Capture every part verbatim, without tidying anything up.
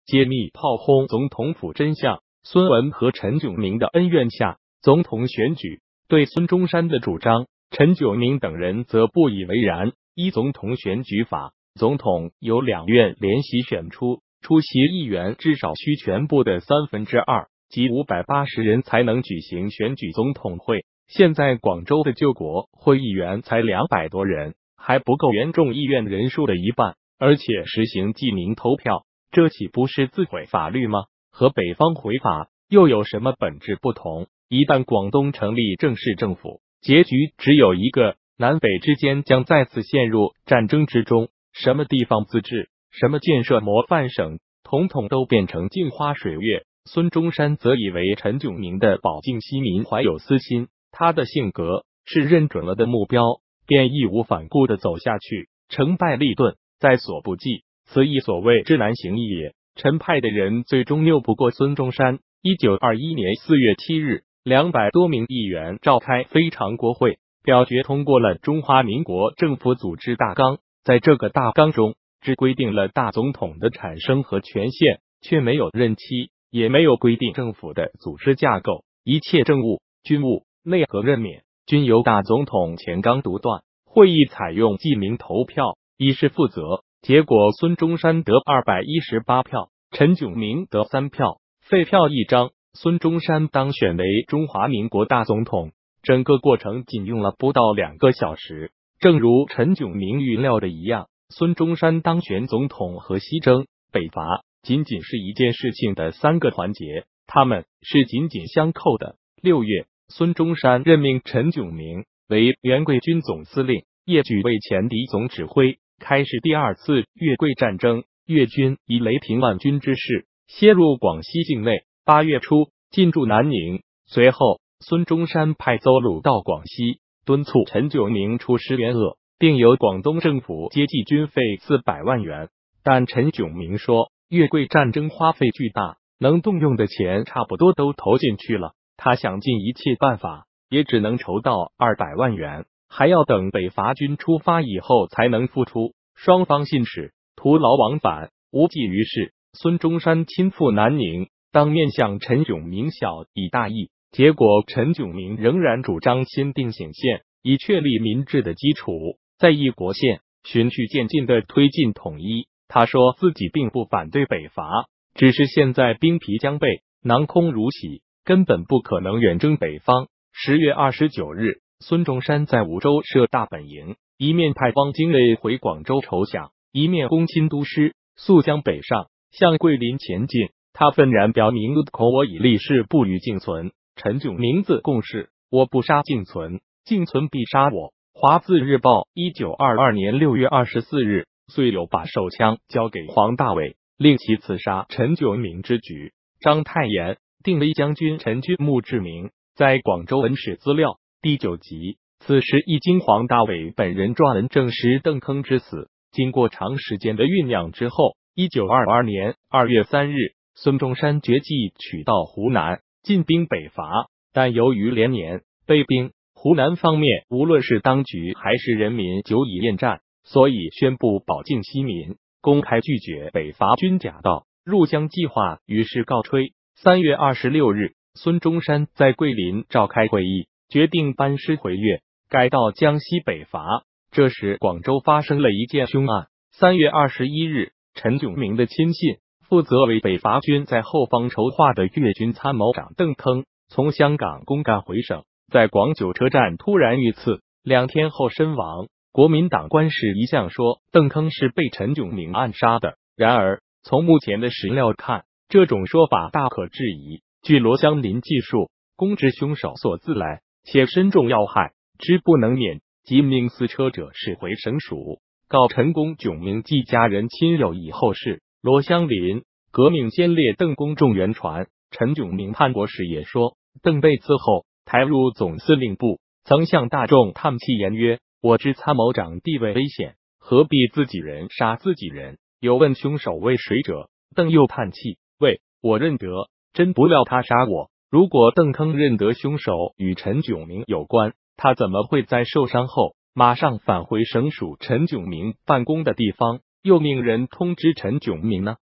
揭秘炮轰总统府真相。孙文和陈炯明的恩怨下，总统选举对孙中山的主张，陈炯明等人则不以为然。依总统选举法，总统由两院联席选出，出席议员至少需全部的三分之二，即五百八十人才能举行选举总统会。现在广州的救国会议员才两百多人，还不够原众议院人数的一半，而且实行记名投票，这岂不是自毁法律吗？和北方回法又有什么本质不同？一旦广东成立正式政府，结局只有一个，南北之间将再次陷入战争之中。什么地方自治，什么建设模范省，统统都变成镜花水月。孙中山则以为陈炯明的保境西民怀有私心，他的性格是认准了的目标，便义无反顾地走下去，成败立顿，在所不计，此亦所谓知难行易也。陈派的人最终拗不过孙中山。一九二一年四月七日，两百多名议员召开非常国会，表决通过了中华民国政府组织大纲。在这个大纲中，只规定了大总统的产生和权限，却没有任期，也没有规定政府的组织架构。一切政务、军务、内阁任免均由大总统前纲独断。会议采用记名投票，以示负责。结果孙中山得二百一十八票，陈炯明得三票，废票一张，孙中山当选为中华民国大总统。整个过程仅用了不到两个小时。正如陈炯明预料的一样，孙中山当选总统和西征、北伐仅仅是一件事情的三个环节，他们是紧紧相扣的。六月，孙中山任命陈炯明为原桂军总司令，叶举为前敌总指挥，开始第二次粤桂战争。粤军以雷霆万钧之势先入广西境内，八月初进驻南宁。随后，孙中山派邹鲁到广西，敦促陈炯明出师援鄂，并由广东政府接济军费四百万元。但陈炯明说，粤桂战争花费巨大，能动用的钱差不多都投进去了，他想尽一切办法，也只能筹到二百万元，还要等北伐军出发以后才能付出。双方信使徒劳往返，无济于事。孙中山亲赴南宁，当面向陈炯明晓以大义，结果陈炯明仍然主张先定县县，以确立民治的基础，再议国县，循序渐进地推进统一。他说自己并不反对北伐，只是现在兵疲将备，囊空如洗，根本不可能远征北方。十月二十九日，孙中山在梧州设大本营，一面派汪精卫回广州筹饷，一面攻钦都师，速将北上，向桂林前进。他愤然表明，口我以立誓不与靖存。陈炯明自共事，我不杀靖存，靖存必杀我。华字日报一九二二年六月二十四日，遂有把手枪交给黄大炜，令其刺杀陈炯明之举。章太炎、定威将军陈君墓志铭在广州文史资料第九集。此时一经黄大炜本人撰文证实邓铿之死。经过长时间的酝酿之后，一九二二年二月三日，孙中山决计取道湖南，进兵北伐。但由于连年被兵，湖南方面无论是当局还是人民久已厌战，所以宣布保境西民，公开拒绝北伐军假道入江计划，于是告吹。三月二十六日，孙中山在桂林召开会议，决定班师回粤，改到江西北伐。这时广州发生了一件凶案。三月二十一日，陈炯明的亲信，负责为北伐军在后方筹划的粤军参谋长邓铿，从香港公干回省，在广九车站突然遇刺，两天后身亡。国民党官史一向说邓铿是被陈炯明暗杀的，然而从目前的史料看，这种说法大可质疑。据罗香林记述，公知凶手所自来，且身中要害，知不能免，即命司车者驶回省署，告陈公炯明及家人亲友以后事。罗香林革命先烈邓公仲元传，陈炯明叛国时也说，邓被刺后抬入总司令部，曾向大众叹气言曰：我知参谋长地位危险，何必自己人杀自己人？有问凶手为谁者，邓又叹气，谓：我认得，真不料他杀我。如果邓铿认得凶手与陈炯明有关，他怎么会在受伤后马上返回省署陈炯明办公的地方，又命人通知陈炯明呢？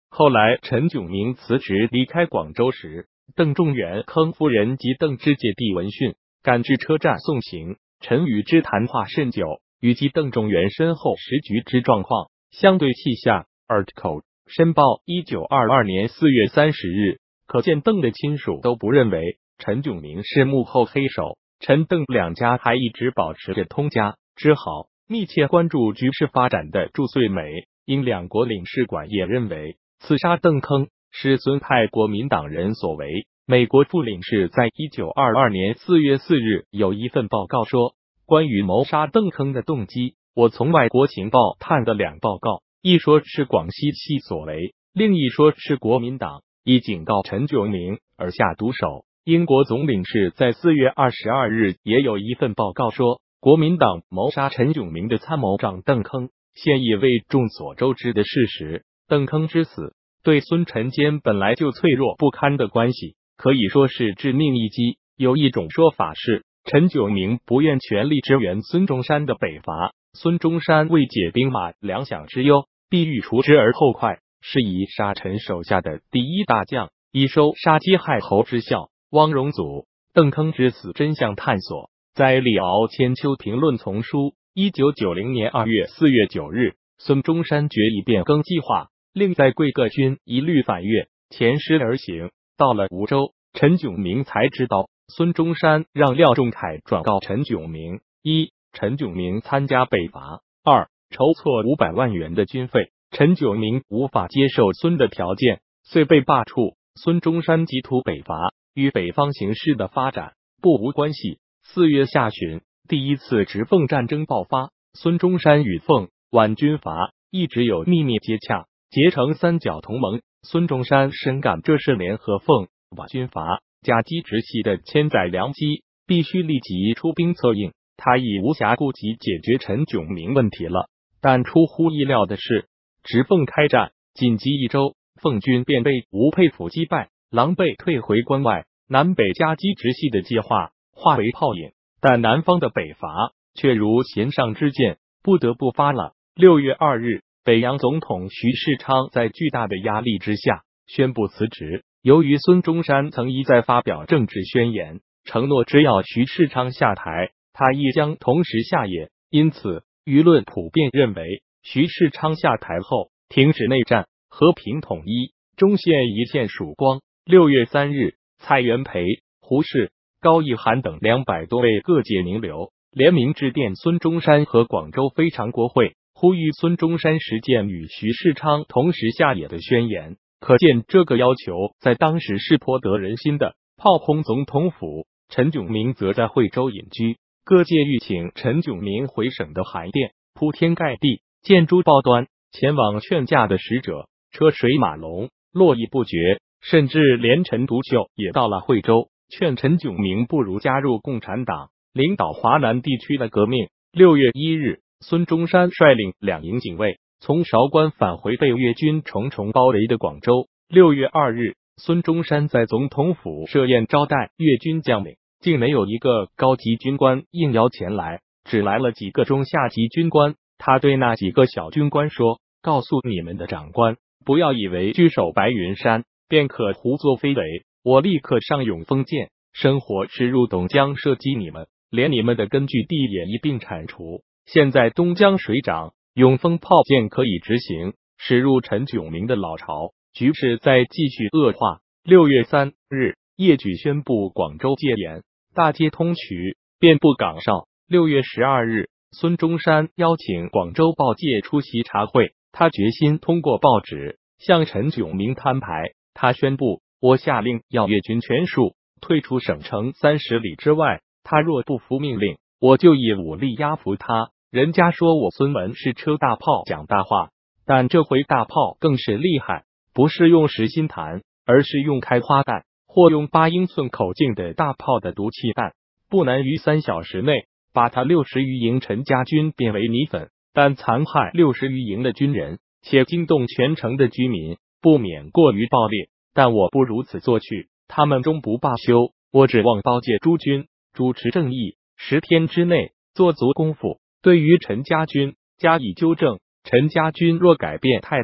后来陈炯明辞职离开广州时，邓仲元、坑夫人及邓芝借递闻讯，赶至车站送行。陈与之谈话甚久，与及邓仲元身后时局之状况相对气下。Article 申报一九二二年四月三十日，可见邓的亲属都不认为陈炯明是幕后黑手。陈邓两家还一直保持着通家之好，密切关注局势发展的祝穗美，因两国领事馆也认为刺杀邓铿是孙派国民党人所为。美国副领事在一九二二年四月四日有一份报告说，关于谋杀邓铿的动机，我从外国情报探得两报告，一说是广西系所为，另一说是国民党以警告陈炯明而下毒手。英国总领事在四月二十二日也有一份报告说，国民党谋杀陈炯明的参谋长邓铿，现已为众所周知的事实。邓铿之死对孙陈间本来就脆弱不堪的关系，可以说是致命一击。有一种说法是，陈炯明不愿全力支援孙中山的北伐，孙中山为解兵马粮饷之忧，必欲除之而后快，是以杀陈手下的第一大将，以收杀姬害侯之效。汪荣祖邓铿之死真相探索，在李敖千秋评论丛书，一九九零年二月四月九日，孙中山决议变更计划，令在贵各军一律反越，遣师而行。到了梧州，陈炯明才知道孙中山让廖仲恺转告陈炯明：一、陈炯明参加北伐；二、筹措五百万元的军费。陈炯明无法接受孙的条件，遂被罢黜。孙中山急图北伐，与北方形势的发展不无关系。四月下旬，第一次直奉战争爆发，孙中山与奉皖军阀一直有秘密接洽，结成三角同盟。孙中山深感这是联合奉皖军阀夹击直系的千载良机，必须立即出兵策应。他已无暇顾及解决陈炯明问题了。但出乎意料的是，直奉开战仅及一周，奉军便被吴佩孚击败，狼狈退回关外。南北夹击直系的计划化为泡影，但南方的北伐却如弦上之箭，不得不发了。六月二日，北洋总统徐世昌在巨大的压力之下宣布辞职。由于孙中山曾一再发表政治宣言，承诺只要徐世昌下台，他亦将同时下野，因此舆论普遍认为，徐世昌下台后停止内战，和平统一，中线一线曙光。六月三日，蔡元培、胡适、高义涵等两百多位各界名流联名致电孙中山和广州非常国会，呼吁孙中山实践与徐世昌同时下野的宣言。可见这个要求在当时是颇得人心的。炮轰总统府，陈炯明则在惠州隐居，各界欲请陈炯明回省的函电铺天盖地，见诸报端，前往劝架的使者车水马龙，络绎不绝。甚至连陈独秀也到了惠州，劝陈炯明不如加入共产党，领导华南地区的革命。六月一日，孙中山率领两营警卫从韶关返回被粤军重重包围的广州。六月二日，孙中山在总统府设宴招待粤军将领，竟没有一个高级军官应邀前来，只来了几个中下级军官。他对那几个小军官说：“告诉你们的长官，不要以为居守白云山便可胡作非为，我立刻上永丰舰，生火驶入董江射击你们，连你们的根据地也一并铲除。现在东江水涨，永丰炮舰可以执行，驶入陈炯明的老巢，局势在继续恶化。”六月三日，叶举宣布广州戒严，大街通衢，遍布岗哨。六月十二日，孙中山邀请广州报界出席茶会，他决心通过报纸向陈炯明摊牌。他宣布：“我下令要粤军全数退出省城三十里之外，他若不服命令，我就以武力压服他。”人家说我孙文是车大炮讲大话，但这回大炮更是厉害，不是用实心弹，而是用开花弹或用八英寸口径的大炮的毒气弹，不难于三小时内把他六十余营陈家军变为米粉，但残害六十余营的军人，且惊动全城的居民，不免过于暴烈。但我不如此做去，他们终不罢休。我指望报界诸军主持正义，十天之内做足功夫，对于陈家军加以纠正。陈家军若改变态度，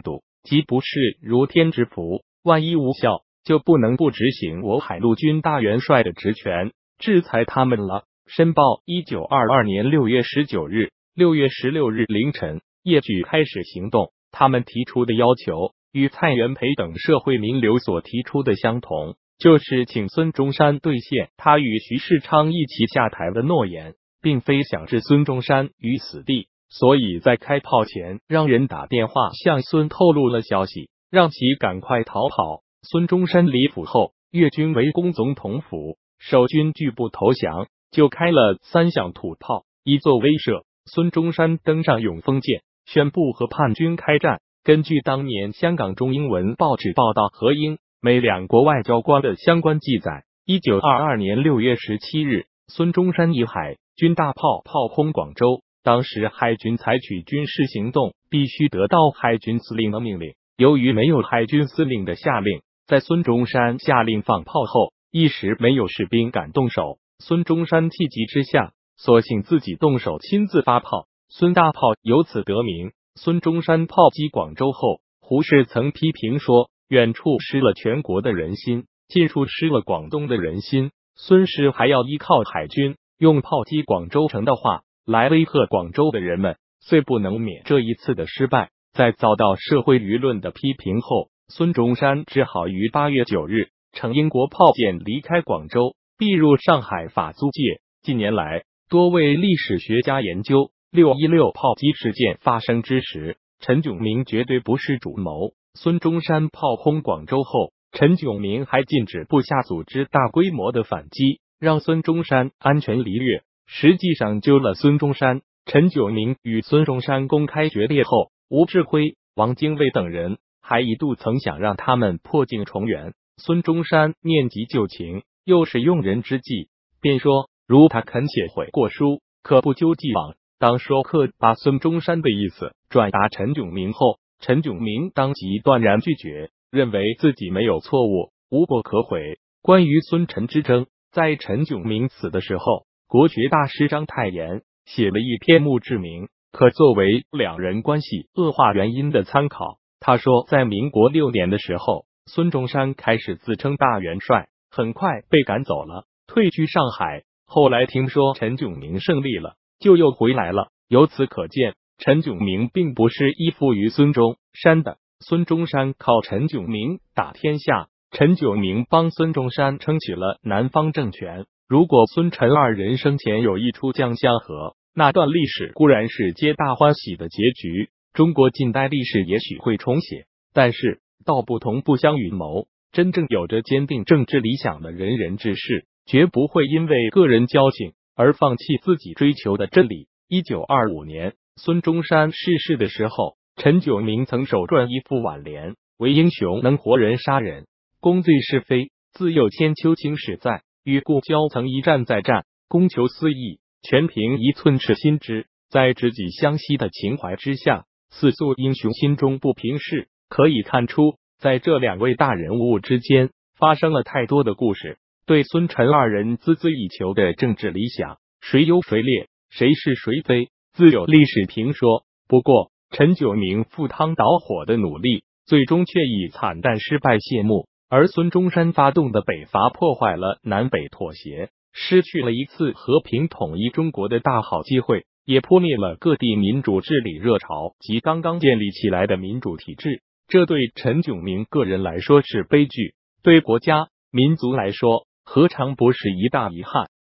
即不是如天之福，万一无效，就不能不执行我海陆军大元帅的职权，制裁他们了。申报一九二二年六月十九日、六月十六日凌晨，叶举开始行动。他们提出的要求与蔡元培等社会名流所提出的相同，就是请孙中山兑现他与徐世昌一起下台的诺言，并非想置孙中山于死地。所以在开炮前，让人打电话向孙透露了消息，让其赶快逃跑。孙中山离府后，粤军围攻总统府，守军拒不投降，就开了三响土炮，以作威慑。孙中山登上永丰舰，宣布和叛军开战。根据当年香港中英文报纸报道和英美两国外交官的相关记载，一九二二年六月十七日，孙中山以海军大炮炮轰广州。当时海军采取军事行动必须得到海军司令的命令，由于没有海军司令的下令，在孙中山下令放炮后，一时没有士兵敢动手。孙中山气急之下，索性自己动手亲自发炮，孙大炮由此得名。孙中山炮击广州后，胡适曾批评说，远处失了全国的人心，近处失了广东的人心。孙氏还要依靠海军用炮击广州城的话来威吓广州的人们，虽不能免这一次的失败。在遭到社会舆论的批评后，孙中山只好于八月九日乘英国炮舰离开广州，避入上海法租界。近年来，多位历史学家研究六一六炮击事件发生之时，陈炯明绝对不是主谋。孙中山炮轰广州后，陈炯明还禁止部下组织大规模的反击，让孙中山安全离越。实际上救了孙中山。陈炯明与孙中山公开决裂后，吴志辉、王精卫等人还一度曾想让他们破镜重圆。孙中山念及旧情，又是用人之计，便说如他肯写悔过书，可不究既往。当说客把孙中山的意思转达陈炯明后，陈炯明当即断然拒绝，认为自己没有错误，无过可悔。关于孙陈之争，在陈炯明死的时候，国学大师章太炎写了一篇墓志铭，可作为两人关系恶化原因的参考。他说，在民国六年的时候，孙中山开始自称大元帅，很快被赶走了，退居上海。后来听说陈炯明胜利了，就又回来了。由此可见，陈炯明并不是依附于孙中山的。孙中山靠陈炯明打天下，陈炯明帮孙中山撑起了南方政权。如果孙陈二人生前有一出将相和，那段历史固然是皆大欢喜的结局，中国近代历史也许会重写。但是道不同不相与谋，真正有着坚定政治理想的仁人志士，绝不会因为个人交情而放弃自己追求的真理。一九二五年，孙中山逝世的时候，陈炯明曾手撰一副挽联，为英雄能活人杀人，公罪是非，自有千秋经史在。与故交曾一战再战，攻求私义，全凭一寸赤心之。在知己相惜的情怀之下，四素英雄心中不平事。可以看出，在这两位大人物之间发生了太多的故事。对孙陈二人孜孜以求的政治理想，谁优谁劣，谁是谁非，自有历史评说。不过，陈炯明赴汤蹈火的努力，最终却以惨淡失败谢幕。而孙中山发动的北伐破坏了南北妥协，失去了一次和平统一中国的大好机会，也扑灭了各地民主治理热潮及刚刚建立起来的民主体制。这对陈炯明个人来说是悲剧，对国家民族来说何尝不是一大遗憾？